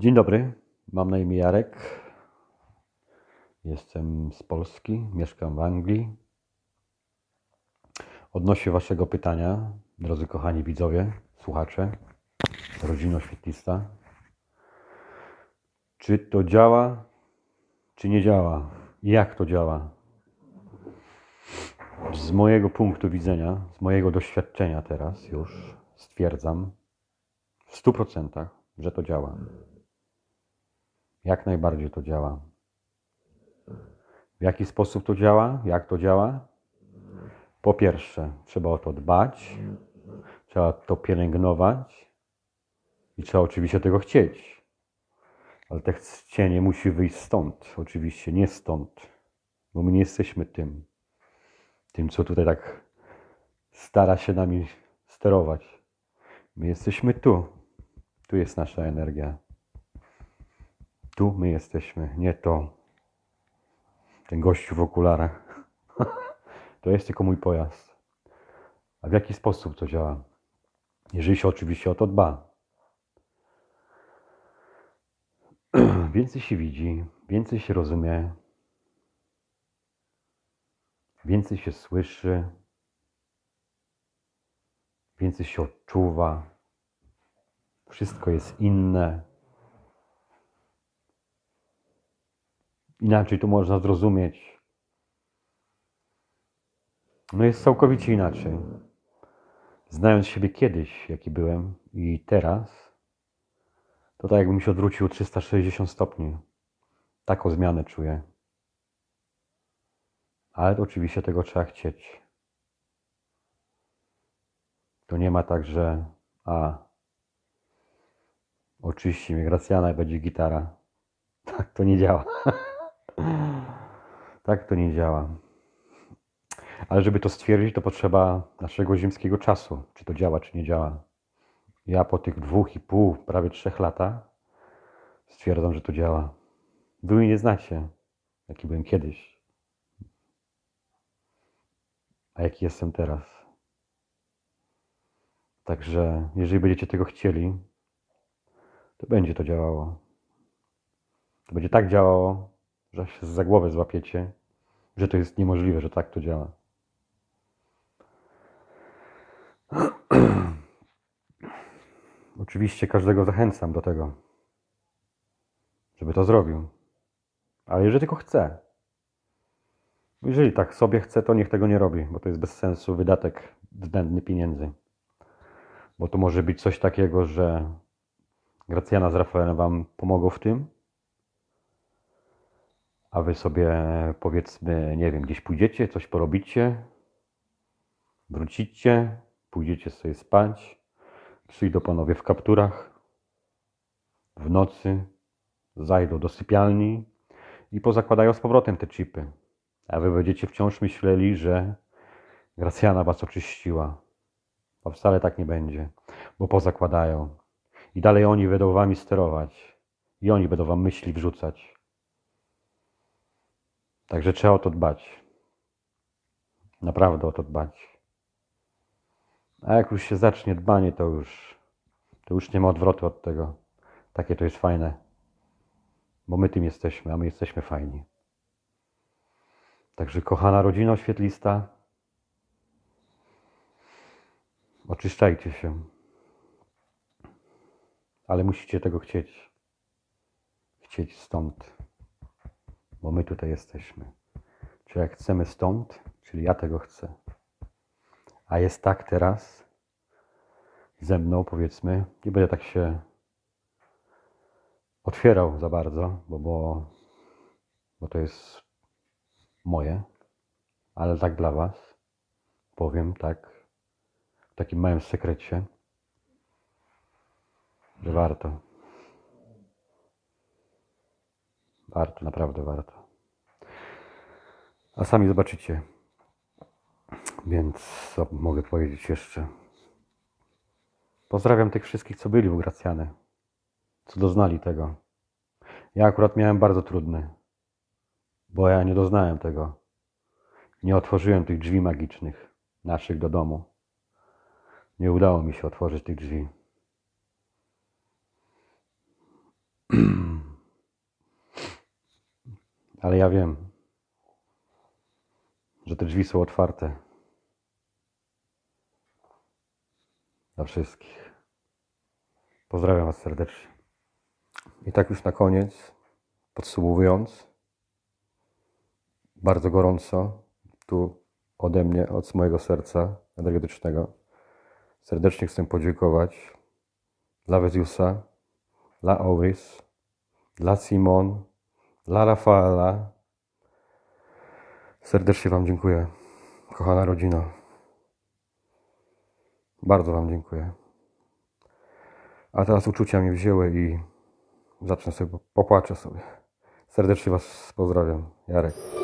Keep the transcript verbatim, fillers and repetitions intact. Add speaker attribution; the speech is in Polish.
Speaker 1: Dzień dobry, mam na imię Jarek. Jestem z Polski, mieszkam w Anglii. Odnośnie waszego pytania, drodzy kochani widzowie, słuchacze, rodzino świetlista. Czy to działa, czy nie działa? Jak to działa? Z mojego punktu widzenia, z mojego doświadczenia teraz już stwierdzam w stu procentach, że to działa. Jak najbardziej to działa. W jaki sposób to działa? Jak to działa? Po pierwsze, trzeba o to dbać, trzeba to pielęgnować i trzeba oczywiście tego chcieć. Ale te chcienie musi wyjść stąd, oczywiście, nie stąd, bo my nie jesteśmy tym, tym, co tutaj tak stara się nami sterować. My jesteśmy tu, tu jest nasza energia. Tu my jesteśmy, nie to. Ten gościu w okularach. To jest tylko mój pojazd. A w jaki sposób to działa? Jeżeli się oczywiście o to dba. Więcej się widzi, więcej się rozumie, więcej się słyszy, więcej się odczuwa. Wszystko jest inne. Inaczej to można zrozumieć. No jest całkowicie inaczej. Znając siebie kiedyś, jaki byłem i teraz, to tak jakbym się odwrócił trzysta sześćdziesiąt stopni. Taką zmianę czuję. Ale oczywiście tego trzeba chcieć. To nie ma tak, że a oczyści mnie Gracjana i będzie gitara. Tak to nie działa. Tak to nie działa. Ale żeby to stwierdzić, to potrzeba naszego ziemskiego czasu. Czy to działa, czy nie działa. Ja po tych dwóch i pół, prawie trzech latach stwierdzam, że to działa. Wy mnie nie znacie, jaki byłem kiedyś. A jaki jestem teraz. Także jeżeli będziecie tego chcieli, to będzie to działało. To będzie tak działało, że się za głowę złapiecie, że to jest niemożliwe, że tak to działa. Oczywiście każdego zachęcam do tego, żeby to zrobił. Ale jeżeli tylko chce. Jeżeli tak sobie chce, to niech tego nie robi, bo to jest bez sensu wydatek zbędny pieniędzy. Bo to może być coś takiego, że Gracjana z Rafaelem wam pomogą w tym, a wy sobie powiedzmy, nie wiem, gdzieś pójdziecie, coś porobicie, wrócicie, pójdziecie sobie spać, przyjdą panowie w kapturach, w nocy, zajdą do sypialni i pozakładają z powrotem te chipy. A wy będziecie wciąż myśleli, że Gracjana was oczyściła. A wcale tak nie będzie, bo pozakładają. I dalej oni będą wami sterować. I oni będą wam myśli wrzucać. Także trzeba o to dbać. Naprawdę o to dbać. A jak już się zacznie dbanie, to już, to już nie ma odwrotu od tego. Takie to jest fajne. Bo my tym jesteśmy, a my jesteśmy fajni. Także kochana rodzino świetlista, oczyszczajcie się. Ale musicie tego chcieć. Chcieć stąd. Bo my tutaj jesteśmy. Czy jak chcemy stąd, czyli ja tego chcę. A jest tak teraz ze mną, powiedzmy, nie będę tak się otwierał za bardzo, bo, bo, bo to jest moje, ale tak dla was powiem, tak, w takim małym sekrecie, że warto. Warto, naprawdę warto. A sami zobaczycie. Więc co mogę powiedzieć jeszcze? Pozdrawiam tych wszystkich, co byli u Gracjany, co doznali tego. Ja akurat miałem bardzo trudny, bo ja nie doznałem tego. Nie otworzyłem tych drzwi magicznych, naszych do domu. Nie udało mi się otworzyć tych drzwi. Ale ja wiem, że te drzwi są otwarte dla wszystkich. Pozdrawiam Was serdecznie. I tak już na koniec, podsumowując, bardzo gorąco, tu ode mnie, od mojego serca energetycznego, serdecznie chcę podziękować dla Weziusa, dla Auris, dla Simon, dla Rafaela. Serdecznie Wam dziękuję, kochana rodzino. Bardzo Wam dziękuję. A teraz uczucia mnie wzięły i zacznę sobie, popłaczę sobie. Serdecznie Was pozdrawiam. Jarek.